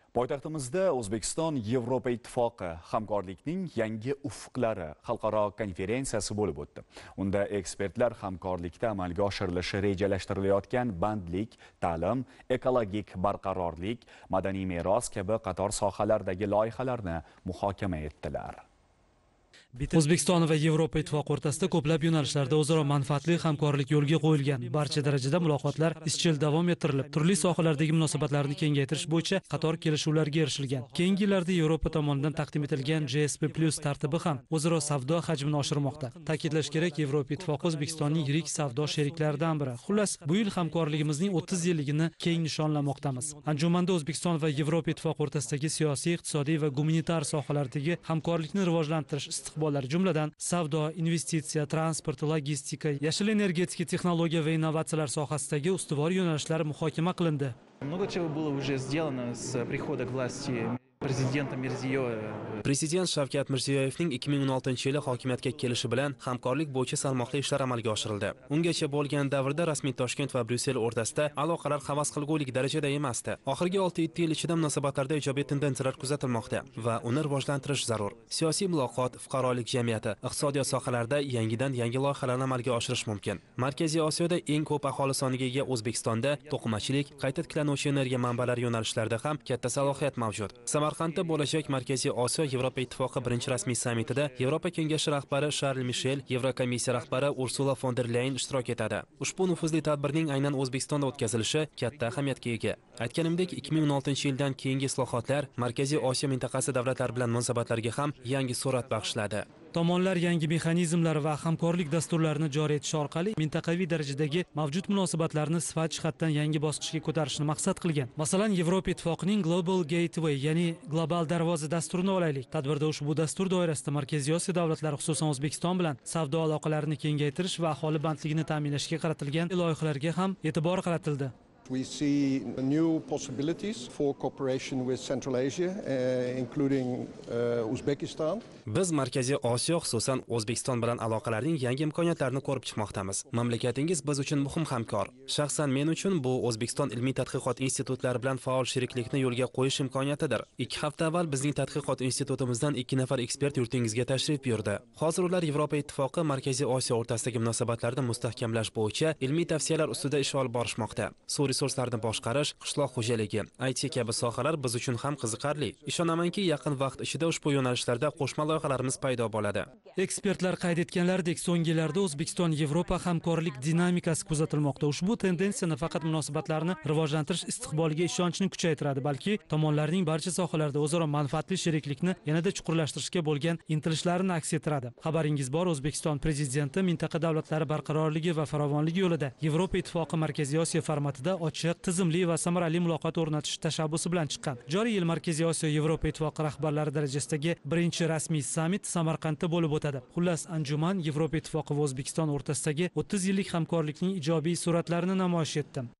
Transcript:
Poytaxtimizda O'zbekiston Yevropa Ittifoqi hamkorlikning yangi ufqlari xalqaro konferensiyasi bo'lib o'tdi. Unda ekspertlar hamkorlikda amalga oshirilishi rejalashtirilayotgan bandlik, ta'lim, ekologik barqarorlik, madaniy meros kabi qator sohalardagi loyihalarni muhokama etdilar. O'zbekiston va Yevropa Ittifoqi o'rtasida ko'plab yo'nalishlarda o'zaro manfaatli hamkorlik yo'lga qo'yilgan. Barcha darajada muloqotlar izchil davom ettirilib, turli sohalardagi munosabatlarni kengaytirish bo'yicha qator kelishuvlarga erishilgan. Keyingi yillarda Yevropa tomonidan taqdim etilgan GSP+ tartibi ham o'zaro savdo hajmini oshirmoqda. Ta'kidlash kerak, Yevropa Ittifoqi O'zbekistonning yirik savdo sheriklaridan biri. Xullas, bu yil hamkorligimizning 30 yilligini keng nishonlamoqdamiz. Anjumanda O'zbekiston va Yevropa Ittifoqi o'rtasidagi siyosiy, iqtisodiy va gumanitar sohalardagi hamkorlikni rivojlantirish istiqbollari jumladan savdo, investitsiya, transport, logistika, yashil energetika, texnologiya va innovatsiyalar sohasidagi ustuvor yo'nalishlar muhokama qilindi. Много чего было уже сделано с прихода к власти президента Mirziyoyev. Prezident Shavkat Mirziyoyevning 2016-yili hokimiyatga kelishi bilan hamkorlik bo'yicha salmoqli ishlar amalga oshirildi. Ungacha bo'lgan davrda rasmiy Toshkent va Bryussel o'rtasida aloqalar havas qilgulik darajada emasdi. Oxirgi 6-7 yil ichida munosabatlarda ijobiy tendensiyalar kuzatilmoqda va uni rivojlantirish zarur. Siyosiy muloqot, fuqarolik jamiyati, iqtisodiyot sohalarida yangi loyihalarni amalga oshirish mumkin. Markaziy Osiyoda eng ko'p aholi soniga ega O'zbekistonda to'qimachilik, qayta tiklanuvchi energiya manbalari yo'nalishlarida ham katta salohiyat mavjud. Samarqandda bo'lajak Markaziy Osiyo Yevropa Ittifoqi birinchi rasmiy sammitida Yevropa Kengashi rahbari Charles Michel, Yevrokomissiya rahbari Ursula von der Leyen ishtirok etadi. Ushbu nufuzli tadbirning aynan O'zbekistonda o'tkazilishi katta ahamiyatga ega. Aytganimdek, 2016-yildan keyingi islohotlar Markaziy Osiyo mintaqasi davlatlari bilan munosabatlarga ham yangi surat bag'ishladi. Tomonlar yangi mexanizmlar va hamkorlik dasturlarini joriy etish orqali mintaqaviy darajadagi mavjud munosabatlarni sifat jihatdan yangi bosqichga ko'tarishni maqsad qilgan. Masalan, Yevropa Ittifoqining Global Gateway, ya'ni global darvoza dasturini olaylik. Tadbirda ushbu dastur doirasida Markaziy Osiyo davlatlari, xususan O'zbekiston bilan savdo aloqalarini kengaytirish va aholi bandligini ta'minlashga qaratilgan loyihalarga ham e'tibor qaratildi. We see new possibilities for cooperation with Central Asia, including Uzbekistan. Biz Markaziy Osiyo, xususan O'zbekiston bilan aloqalarning yangi imkoniyatlarini ko'rib chiqmoqdamiz. Mamlakatingiz biz uchun muhim hamkor. Shaxsan men uchun bu O'zbekiston ilmiy tadqiqot institutlari bilan faol sheriklikni yo'lga qo'yish imkoniyatidir. 2 hafta avval bizning tadqiqot institutimizdan 2 nafar ekspert yurtingizga tashrif buyurdi. Hozir ular Yevropa Ittifoqi Markaziy Osiyo o'rtasidagi munosabatlarni mustahkamlash bo'yicha ilmiy tavsiyalar ustida ish olib borishmoqda. Resurslarni boshqarish, qishloq xo'jaligi, IT kabi sohalar biz uchun ham qiziqarli. Ishonamanki, yaqin vaqt ichida ushbu yo'nalishlarda qo'shma loyihalarimiz paydo bo'ladi. Ekspertlar qayd etganlaridek, so'nggi yillarda O'zbekiston-Yevropa hamkorlik dinamikasi kuzatilmoqda. Ushbu tendensiya nafaqat munosabatlarni rivojlantirish istiqboliga ishonchni kuchaytiradi, balki tomonlarning barcha sohalarda o'zaro manfaatli sheriklikni yanada chuqurlashtirishga bo'lgan intilishlarini aks ettiradi. Xabaringiz bor, O'zbekiston prezidenti mintaqa davlatlari barqarorligi va farovonligi yo'lida Yevropa Ittifoqi Markaziy Osiyo formatida ochiq, tizimli va samarali muloqot o'rnatish tashabbusi bilan chiqqan. Joriy yil Markaziy Osiyo Yevropa Ittifoqi rahbarlari darajasidagi birinchi rasmiy sammit Samarqandda bo'lib o'tadi. Xullas, anjuman Yevropa Ittifoqi va O'zbekiston o'rtasidagi 30 yillik hamkorlikning ijobiy suratlarini namoyish etdi.